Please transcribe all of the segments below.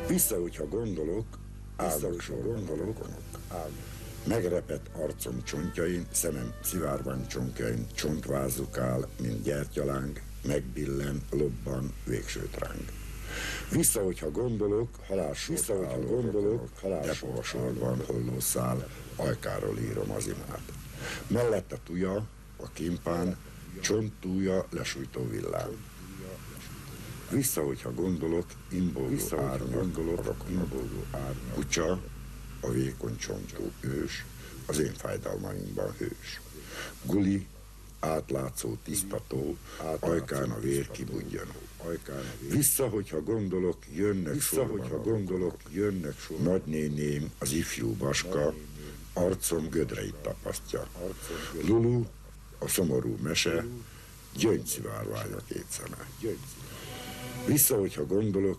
Vissza, hogyha gondolok, megrepett arcom csontjain, szemem szivárvány csontjain, csontvázukál, mint gyertyaláng, megbillen, lobban, végsőt ráng. Vissza, hogyha gondolok, deporsorban hollószál, ajkáról írom az imát. Mellett a tuja, a kimpán, csonttúja, lesújtó villám. Vissza, hogyha gondolok, imbolgó árnyak, kutya, a vékony csontú ős, az én fájdalmaimban hős. Guli, átlátszó, tisztató, ajkán a vér kibudjanó. Vissza, hogyha gondolok, jönnek sorban, nagynéném, az ifjú Baska, arcom gödreit tapasztja. Lulu, a szomorú mese, gyöngyszivárvány a két szeme. Vissza, hogyha gondolok,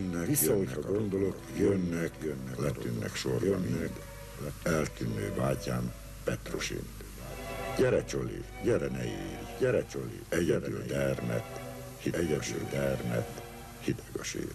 jönnek, letűnnek sorban mind, eltűnő bátyám Petrusint. Gyere Csoli, gyere ne írj, egyedül dermet, hideg a sír.